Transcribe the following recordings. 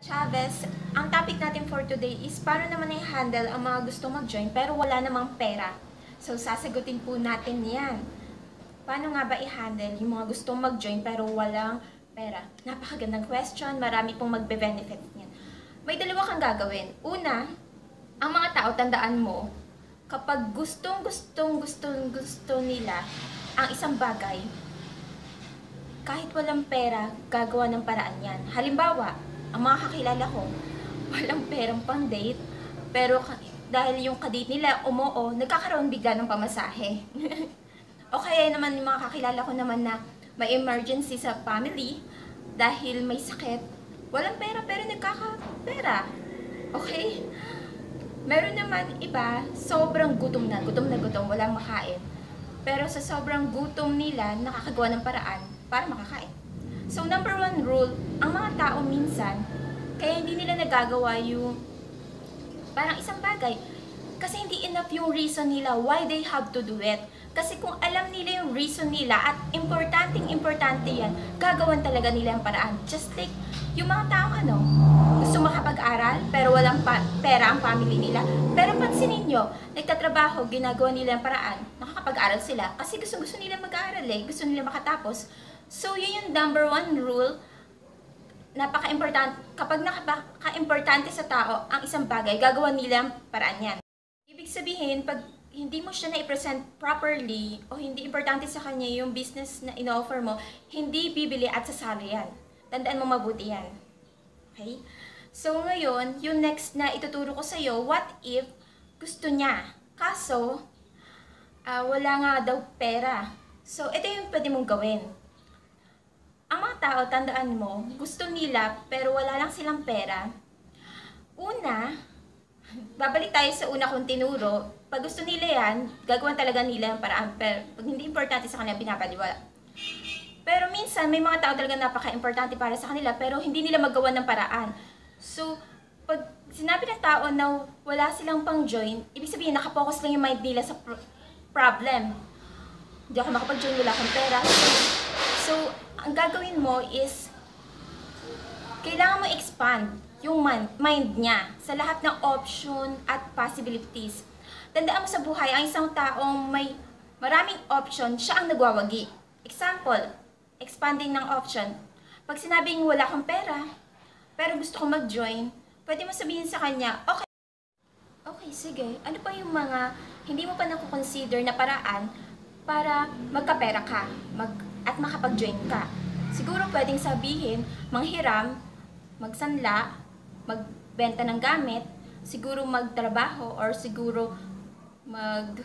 Chavez, ang topic natin for today is paano naman i-handle ang mga gustong mag-join pero wala namang pera. So, sasagutin po natin yan. Paano nga ba i-handle yung mga gustong mag-join pero walang pera? Napakagandang question, marami pong magbe-benefit niyan. May dalawa kang gagawin. Una, ang mga tao, tandaan mo, kapag gusto nila ang isang bagay, kahit walang pera, gagawa ng paraan yan. Halimbawa, ang mga kakilala ko, walang perang pang date, pero dahil yung kadate nila umoo, nagkakaroon bigla ng pamasahe. O kaya naman yung mga kakilala ko naman na may emergency sa family, dahil may sakit, walang pera pero nagkakapera. Okay? Meron naman iba, sobrang gutom na gutom, walang makain. Pero sa sobrang gutom nila, nakakagawa ng paraan para makakain. So, number one rule, ang mga tao minsan, kaya hindi nila nagagawa yung parang isang bagay. Kasi hindi enough yung reason nila why they have to do it. Kasi kung alam nila yung reason nila at importante yan, gagawan talaga nila ang paraan. Just like yung mga tao gusto makapag-aral pero walang pera ang family nila. Pero pansinin nyo, nagtatrabaho, ginagawa nila ang paraan, nakakapag-aral sila. Kasi gusto nila mag-aaral gusto nila makatapos. So, yun yung number one rule. Napaka-importante. Kapag napaka-importante sa tao ang isang bagay, gagawa nila ang paraan yan. Ibig sabihin, pag hindi mo siya na-present properly o hindi importante sa kanya yung business na in-offer mo, hindi bibili at sasali yan. Tandaan mo mabuti yan. Okay? So, ngayon, yung next na ituturo ko sa'yo, what if gusto niya? Kaso, wala nga daw pera. So, ito yung pwede mong gawin. Ang mga tao, tandaan mo, gusto nila pero wala lang silang pera. Una, babalik tayo sa una kong tinuro. Pag gusto nila yan, gagawin talaga nila yung paraan. Pero pag hindi importante sa kanila, binabaliwala. Pero minsan, may mga tao talaga napaka-importante para sa kanila pero hindi nila magawa ng paraan. So, pag sinabi ng tao na wala silang pang-join, ibig sabihin, nakapokus lang yung mind nila sa problem. Hindi ako makapag-join, wala akong pera. So, ang gagawin mo is, kailangan mo expand yung mind niya sa lahat ng option at possibilities. Tandaan mo sa buhay, ang isang taong may maraming option, siya ang nagwawagi. Example, expanding ng option. Pag sinabing wala kang pera, pero gusto ko mag-join, pwede mo sabihin sa kanya, okay, sige, ano pa yung mga hindi mo pa nakukonsider na paraan para magkapera ka at makapag-join ka. Siguro pwedeng sabihin, manghiram, magsanla, magbenta ng gamit, siguro magtrabaho, or siguro magbenta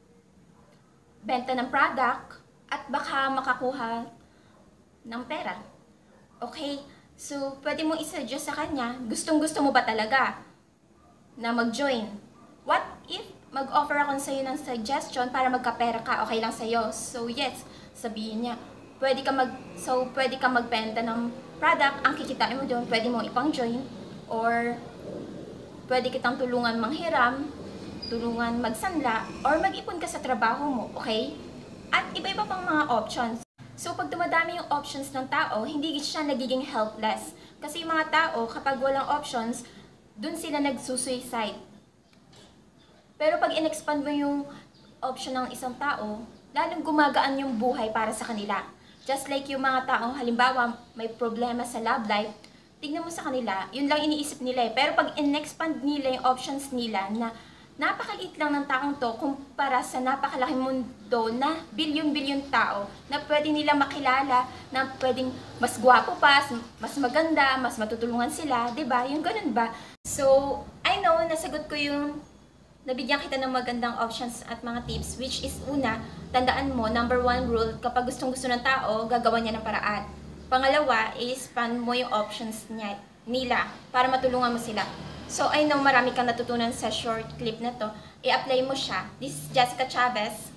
ng product, at baka makakuha ng pera. Okay? So, pwede mo i-suggest sa kanya, gustong-gusto mo ba talaga na mag-join? What if mag-offer ako sa'yo ng suggestion para magkapera ka, okay lang sa'yo? So, yes, sabihin niya, pwede ka magbenta ng product, ang kikitain mo doon, pwede mo ipang-join, or pwede kitang tulungan manghiram, tulungan magsanla, or mag-ipon ka sa trabaho mo, okay? At iba-iba pang mga options. So, pag dumadami yung options ng tao, hindi siya nagiging helpless. Kasi yung mga tao, kapag walang options, dun sila nagsusuicide. Pero pag in-expand mo yung option ng isang tao, lalong gumagaan yung buhay para sa kanila. Just like yung mga taong, halimbawa, may problema sa love life, tignan mo sa kanila, yun lang iniisip nila Pero pag in-expand nila yung options nila na napakaliit lang ng taong to kumpara sa napakalaking mundo na bilyon-bilyon tao na pwede nila makilala, na pwedeng mas gwapo pa, mas maganda, mas matutulungan sila, 'di ba? Yung ganun ba? So, I know, nasagot ko yung nabigyan kita ng magandang options at mga tips, which is una, tandaan mo, number one rule, kapag gustong-gusto ng tao, gagawa niya ng paraan. Pangalawa is, expand mo yung options nila para matulungan mo sila. So, I know marami kang natutunan sa short clip na to. I-apply mo siya. This is Jessica Chavez.